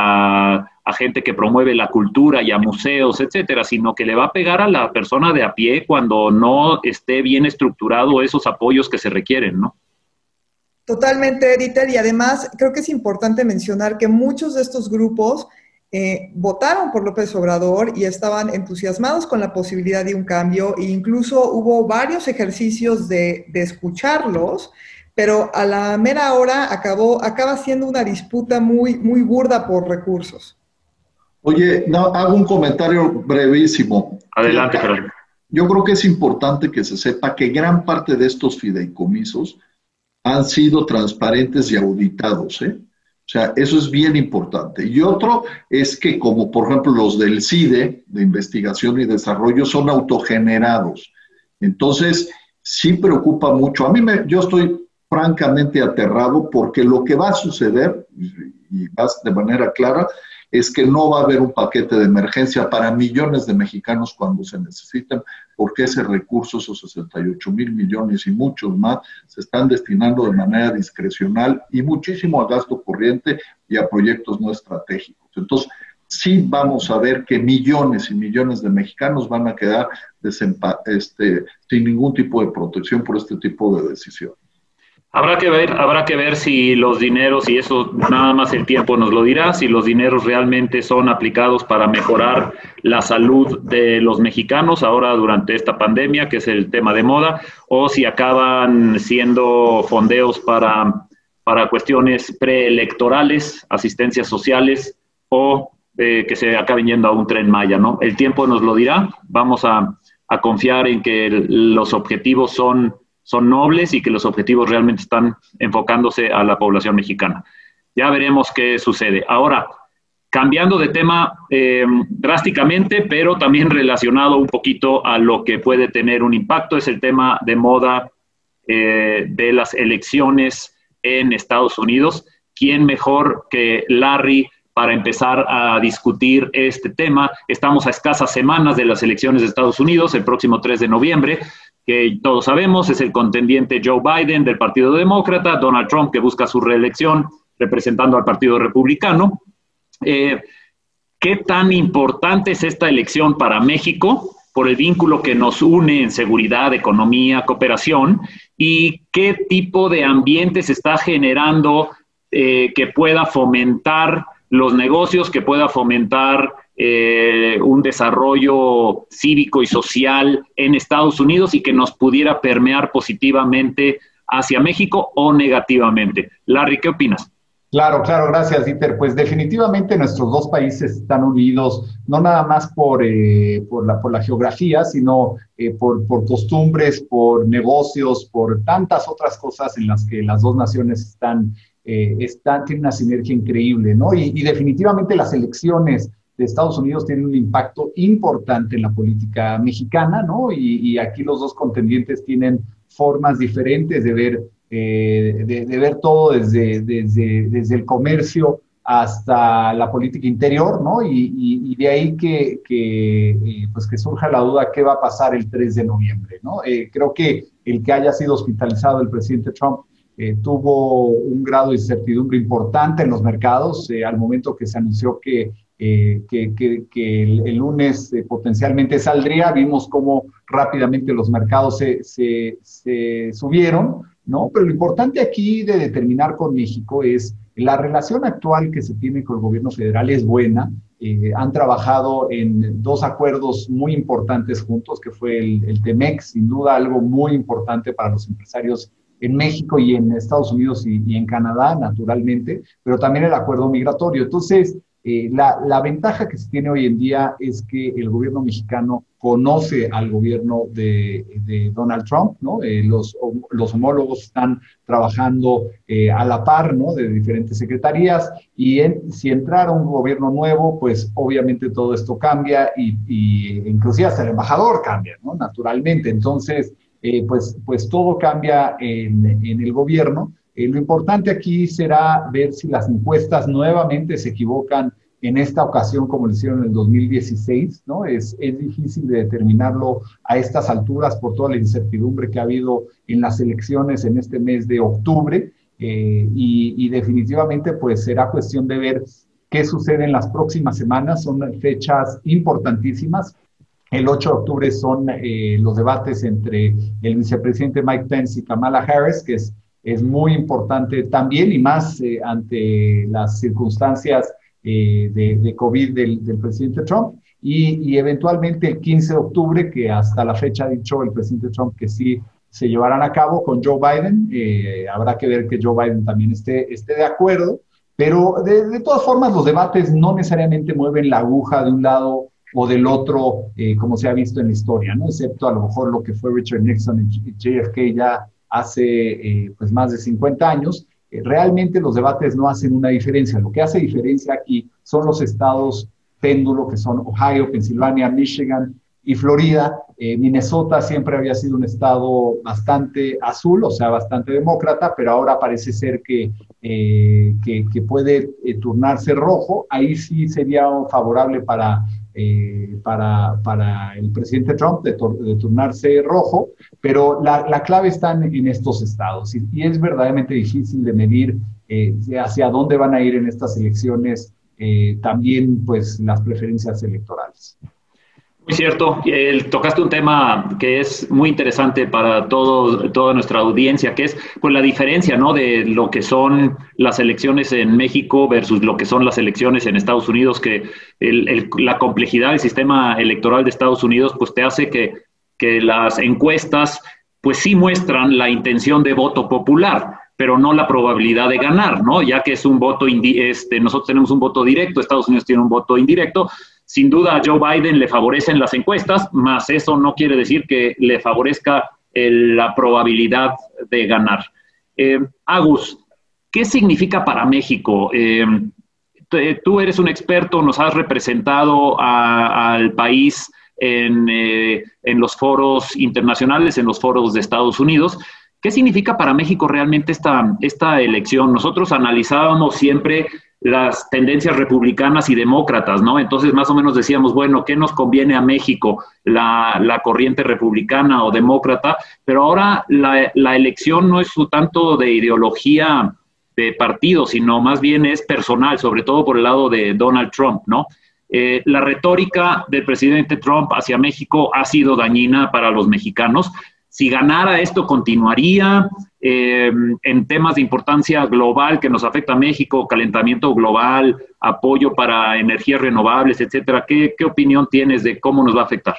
a, a gente que promueve la cultura y a museos, etcétera, sino que le va a pegar a la persona de a pie cuando no esté bien estructurado esos apoyos que se requieren, ¿no? Totalmente, Dieter, y además creo que es importante mencionar que muchos de estos grupos Eh, votaron por López Obrador y estaban entusiasmados con la posibilidad de un cambio e incluso hubo varios ejercicios de, de escucharlos, pero a la mera hora acabó, acaba siendo una disputa muy, muy burda por recursos. Oye, no, hago un comentario brevísimo. Adelante, Fernando. Yo creo que es importante que se sepa que gran parte de estos fideicomisos han sido transparentes y auditados, ¿eh? O sea, eso es bien importante. Y otro es que, como por ejemplo los del CIDE, de Investigación y Desarrollo, son autogenerados. Entonces, sí preocupa mucho. A mí me, yo estoy francamente aterrado porque lo que va a suceder, y va de manera clara, es que no va a haber un paquete de emergencia para millones de mexicanos cuando se necesitan, porque ese recurso, esos sesenta y ocho mil millones y muchos más, se están destinando de manera discrecional y muchísimo a gasto corriente y a proyectos no estratégicos. Entonces, sí vamos a ver que millones y millones de mexicanos van a quedar este, sin ningún tipo de protección por este tipo de decisiones. Habrá que ver, habrá que ver si los dineros, y eso nada más el tiempo nos lo dirá, si los dineros realmente son aplicados para mejorar la salud de los mexicanos ahora durante esta pandemia, que es el tema de moda, o si acaban siendo fondeos para, para cuestiones preelectorales, asistencias sociales, o eh, que se acaben yendo a un Tren Maya, ¿no? El tiempo nos lo dirá. Vamos a, a confiar en que el, los objetivos son son nobles y que los objetivos realmente están enfocándose a la población mexicana. Ya veremos qué sucede. Ahora, cambiando de tema eh, drásticamente, pero también relacionado un poquito a lo que puede tener un impacto, es el tema de moda eh, de las elecciones en Estados Unidos. ¿Quién mejor que Larry para empezar a discutir este tema? Estamos a escasas semanas de las elecciones de Estados Unidos, el próximo tres de noviembre, que todos sabemos es el contendiente Joe Biden del Partido Demócrata, Donald Trump, que busca su reelección representando al Partido Republicano. Eh, ¿Qué tan importante es esta elección para México por el vínculo que nos une en seguridad, economía, cooperación, y qué tipo de ambiente se está generando eh, que pueda fomentar los negocios, que pueda fomentar eh, un desarrollo cívico y social en Estados Unidos y que nos pudiera permear positivamente hacia México o negativamente. Larry, ¿qué opinas? Claro, claro, gracias, Dieter. Pues definitivamente nuestros dos países están unidos, no nada más por, eh, por, la, por la geografía, sino eh, por, por costumbres, por negocios, por tantas otras cosas en las que las dos naciones están, eh, están tienen una sinergia increíble, ¿no? Y, y definitivamente las elecciones de Estados Unidos tienen un impacto importante en la política mexicana, ¿no? Y, y aquí los dos contendientes tienen formas diferentes de ver Eh, de, de ver todo desde, desde, desde el comercio hasta la política interior, ¿no? Y, y, y de ahí que, que, eh, pues que surja la duda qué va a pasar el tres de noviembre, ¿no? Eh, creo que el que haya sido hospitalizado el presidente Trump eh, tuvo un grado de incertidumbre importante en los mercados eh, al momento que se anunció que, eh, que, que, que el, el lunes eh, potencialmente saldría. Vimos cómo rápidamente los mercados se, se, se subieron, ¿no? Pero lo importante aquí de determinar con México es la relación actual que se tiene con el gobierno federal es buena. Eh, han trabajado en dos acuerdos muy importantes juntos, que fue el, el TEMEC, sin duda algo muy importante para los empresarios en México y en Estados Unidos y, y en Canadá, naturalmente, pero también el acuerdo migratorio. Entonces, eh, la, la ventaja que se tiene hoy en día es que el gobierno mexicano conoce al gobierno de, de Donald Trump, ¿no? Eh, los, los homólogos están trabajando eh, a la par, ¿no? De diferentes secretarías, y en, si entrara un gobierno nuevo, pues obviamente todo esto cambia y, y inclusive hasta el embajador cambia, ¿no? Naturalmente. Entonces, eh, pues, pues todo cambia en, en el gobierno. Eh, lo importante aquí será ver si las encuestas nuevamente se equivocan en esta ocasión como lo hicieron en el dos mil dieciséis, ¿no? Es, es difícil de determinarlo a estas alturas por toda la incertidumbre que ha habido en las elecciones en este mes de octubre, eh, y, y definitivamente pues será cuestión de ver qué sucede en las próximas semanas. Son fechas importantísimas. El ocho de octubre son eh, los debates entre el vicepresidente Mike Pence y Kamala Harris, que es, es muy importante también y más eh, ante las circunstancias Eh, de, de COVID del, del presidente Trump, y, y eventualmente el quince de octubre, que hasta la fecha ha dicho el presidente Trump que sí se llevarán a cabo con Joe Biden. Eh, habrá que ver que Joe Biden también esté, esté de acuerdo, pero de, de todas formas los debates no necesariamente mueven la aguja de un lado o del otro, eh, como se ha visto en la historia, ¿no? Excepto a lo mejor lo que fue Richard Nixon y J F K ya hace eh, pues más de cincuenta años. Realmente los debates no hacen una diferencia. Lo que hace diferencia aquí son los estados péndulo, que son Ohio, Pensilvania, Michigan y Florida. Eh, Minnesota siempre había sido un estado bastante azul, o sea, bastante demócrata, pero ahora parece ser que, eh, que, que puede eh, turnarse rojo. Ahí sí sería favorable para, eh, para, para el presidente Trump de, de turnarse rojo, pero la, la clave está en, en estos estados, y, y es verdaderamente difícil de medir eh, hacia dónde van a ir en estas elecciones eh, también pues las preferencias electorales. Muy cierto. Eh, tocaste un tema que es muy interesante para todo, toda nuestra audiencia, que es pues la diferencia, ¿no? De lo que son las elecciones en México versus lo que son las elecciones en Estados Unidos, que el, el, la complejidad del sistema electoral de Estados Unidos pues te hace que, que las encuestas pues sí muestran la intención de voto popular, pero no la probabilidad de ganar, ¿no? Ya que es un voto, indi este, nosotros tenemos un voto directo, Estados Unidos tiene un voto indirecto. Sin duda a Joe Biden le favorecen las encuestas, más eso no quiere decir que le favorezca el, la probabilidad de ganar. Eh, Agus, ¿qué significa para México? Eh, tú eres un experto, nos has representado a, al país en, eh, en los foros internacionales, en los foros de Estados Unidos. ¿Qué significa para México realmente esta, esta elección? Nosotros analizábamos siempre las tendencias republicanas y demócratas, ¿no? Entonces, más o menos decíamos, bueno, ¿qué nos conviene a México? La, la corriente republicana o demócrata, pero ahora la, la elección no es tanto de ideología de partido, sino más bien es personal, sobre todo por el lado de Donald Trump, ¿no? Eh, la retórica del presidente Trump hacia México ha sido dañina para los mexicanos. Si ganara esto, continuaría eh, en temas de importancia global que nos afecta a México, calentamiento global, apoyo para energías renovables, etcétera. ¿Qué, qué opinión tienes de cómo nos va a afectar?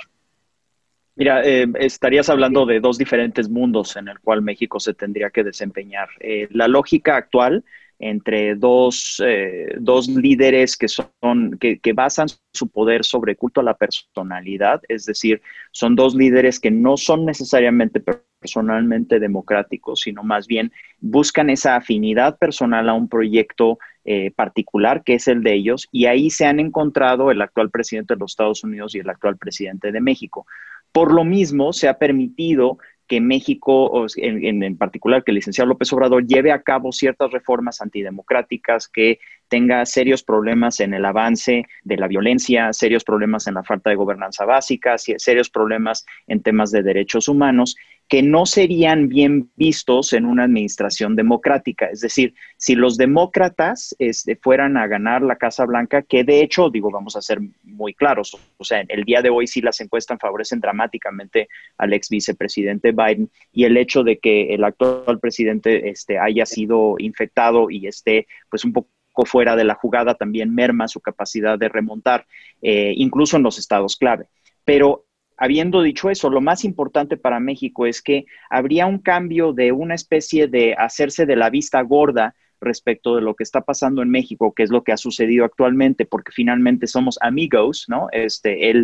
Mira, eh, estarías hablando de dos diferentes mundos en el cual México se tendría que desempeñar. Eh, la lógica actual entre dos, eh, dos líderes que, son, que, que basan su poder sobre culto a la personalidad, es decir, son dos líderes que no son necesariamente personalmente democráticos, sino más bien buscan esa afinidad personal a un proyecto eh, particular que es el de ellos, y ahí se han encontrado el actual presidente de los Estados Unidos y el actual presidente de México. Por lo mismo, se ha permitido que México, en, en particular que el licenciado López Obrador, lleve a cabo ciertas reformas antidemocráticas, que tenga serios problemas en el avance de la violencia, serios problemas en la falta de gobernanza básica, serios problemas en temas de derechos humanos, que no serían bien vistos en una administración democrática. Es decir, si los demócratas este, fueran a ganar la Casa Blanca, que de hecho, digo, vamos a ser muy claros, o sea, el día de hoy sí las encuestas favorecen dramáticamente al ex vicepresidente Biden, y el hecho de que el actual presidente este, haya sido infectado y esté pues un poco fuera de la jugada también merma su capacidad de remontar, eh, incluso en los estados clave. Pero habiendo dicho eso, lo más importante para México es que habría un cambio de una especie de hacerse de la vista gorda respecto de lo que está pasando en México, que es lo que ha sucedido actualmente, porque finalmente somos amigos, ¿no? Este, él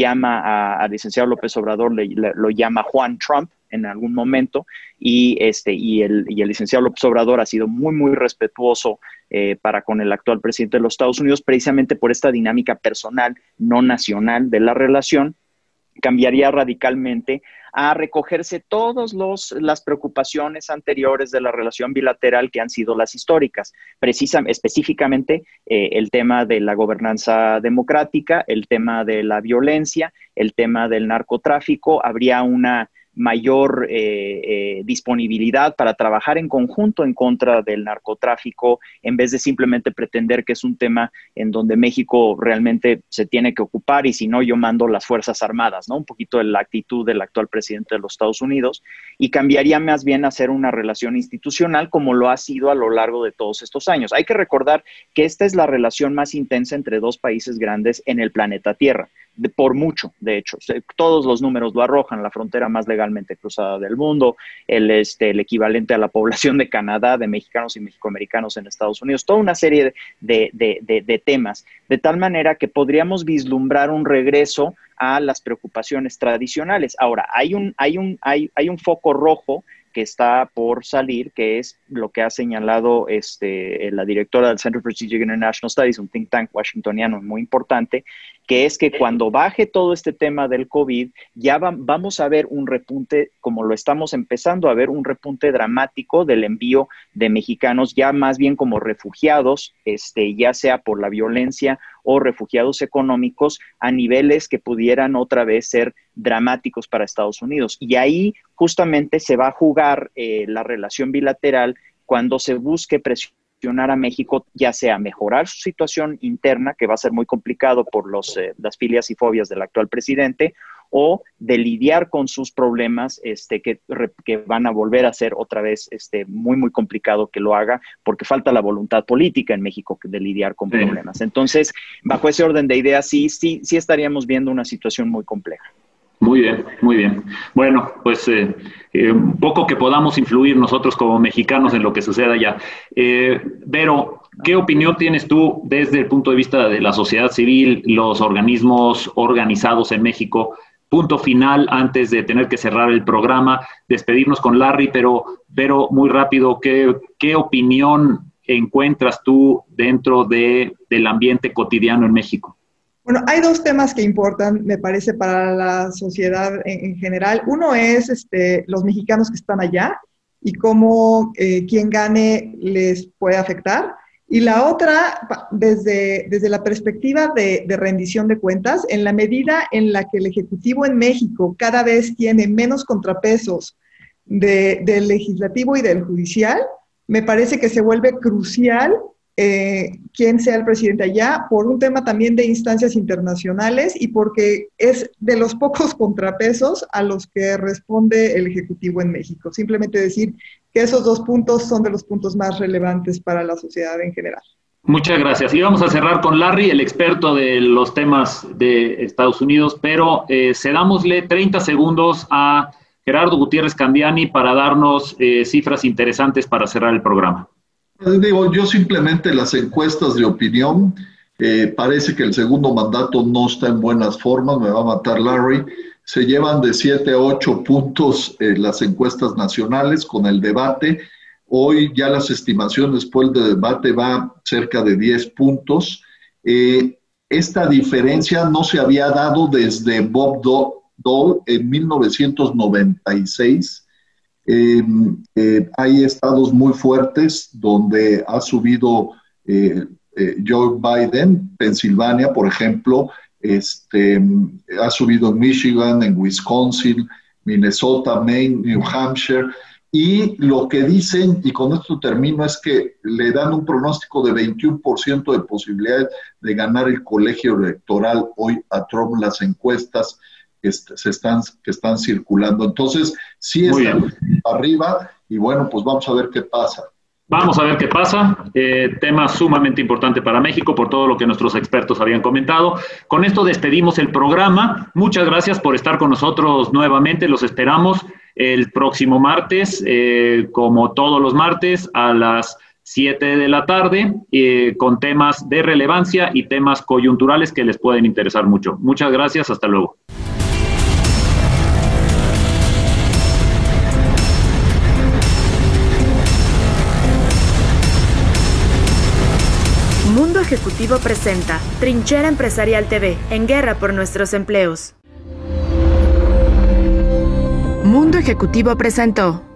llama al licenciado López Obrador, le, le, lo llama Juan Trump en algún momento, y, este, y, el, y el licenciado López Obrador ha sido muy, muy respetuoso eh, para con el actual presidente de los Estados Unidos, precisamente por esta dinámica personal, no nacional de la relación. Cambiaría radicalmente a recogerse todas las preocupaciones anteriores de la relación bilateral que han sido las históricas, precisa, específicamente eh, el tema de la gobernanza democrática, el tema de la violencia, el tema del narcotráfico. Habría una mayor eh, eh, disponibilidad para trabajar en conjunto en contra del narcotráfico, en vez de simplemente pretender que es un tema en donde México realmente se tiene que ocupar, y si no, yo mando las Fuerzas Armadas, ¿no? Un poquito de la actitud del actual presidente de los Estados Unidos, y cambiaría más bien a ser una relación institucional como lo ha sido a lo largo de todos estos años. Hay que recordar que esta es la relación más intensa entre dos países grandes en el planeta Tierra, de, por mucho, de hecho. Todos los números lo arrojan: la frontera más legalmente cruzada del mundo, el, este, el equivalente a la población de Canadá, de mexicanos y mexicoamericanos en Estados Unidos, toda una serie de, de, de, de temas, de tal manera que podríamos vislumbrar un regreso a las preocupaciones tradicionales. Ahora, hay un, hay un, hay, hay un foco rojo que está por salir, que es lo que ha señalado este, la directora del Center for Strategic International Studies, un think tank washingtoniano muy importante, que es que cuando baje todo este tema del COVID, ya va, vamos a ver un repunte, como lo estamos empezando a ver, un repunte dramático del envío de mexicanos, ya más bien como refugiados, este, ya sea por la violencia o refugiados económicos, a niveles que pudieran otra vez ser dramáticos para Estados Unidos. Y ahí justamente se va a jugar eh, la relación bilateral cuando se busque presionar a México, ya sea mejorar su situación interna, que va a ser muy complicado por los, eh, las filias y fobias del actual presidente, o de lidiar con sus problemas este, que, que van a volver a ser otra vez este, muy, muy complicado que lo haga, porque falta la voluntad política en México de lidiar con sí. problemas. Entonces, bajo ese orden de ideas, sí, sí, sí estaríamos viendo una situación muy compleja. Muy bien, muy bien. Bueno, pues eh, eh, un poco que podamos influir nosotros como mexicanos en lo que suceda allá. Eh, Vero, ¿qué opinión tienes tú desde el punto de vista de la sociedad civil, los organismos organizados en México? Punto final, antes de tener que cerrar el programa, despedirnos con Larry, pero, pero muy rápido, ¿qué, qué opinión encuentras tú dentro de, del ambiente cotidiano en México? Bueno, hay dos temas que importan, me parece, para la sociedad en, en general. Uno es este, los mexicanos que están allá y cómo eh, quien gane les puede afectar. Y la otra, desde, desde la perspectiva de, de rendición de cuentas, en la medida en la que el Ejecutivo en México cada vez tiene menos contrapesos de, del legislativo y del judicial, me parece que se vuelve crucial eh, quién sea el presidente allá, por un tema también de instancias internacionales y porque es de los pocos contrapesos a los que responde el Ejecutivo en México. Simplemente decir que esos dos puntos son de los puntos más relevantes para la sociedad en general. Muchas gracias. Y vamos a cerrar con Larry, el experto de los temas de Estados Unidos, pero eh, cedámosle treinta segundos a Gerardo Gutiérrez Candiani para darnos eh, cifras interesantes para cerrar el programa. Digo, yo simplemente las encuestas de opinión, eh, parece que el segundo mandato no está en buenas formas, me va a matar Larry, se llevan de siete a ocho puntos eh, las encuestas nacionales con el debate. Hoy ya las estimaciones después del debate va cerca de diez puntos. Eh, esta diferencia no se había dado desde Bob Dole en mil novecientos noventa y seis. Eh, eh, hay estados muy fuertes donde ha subido eh, eh, Joe Biden, Pensilvania, por ejemplo, este, ha subido en Michigan, en Wisconsin, Minnesota, Maine, New Hampshire. Y lo que dicen, y con esto termino, es que le dan un pronóstico de veintiuno por ciento de posibilidades de ganar el colegio electoral hoy a Trump, las encuestas que, se están, que están circulando. Entonces, sí están arriba y bueno, pues vamos a ver qué pasa. Vamos a ver qué pasa. Eh, tema sumamente importante para México por todo lo que nuestros expertos habían comentado. Con esto despedimos el programa. Muchas gracias por estar con nosotros nuevamente. Los esperamos el próximo martes, eh, como todos los martes, a las siete de la tarde, eh, con temas de relevancia y temas coyunturales que les pueden interesar mucho. Muchas gracias. Hasta luego. Mundo Ejecutivo presenta Trinchera Empresarial T V, en guerra por nuestros empleos. Mundo Ejecutivo presentó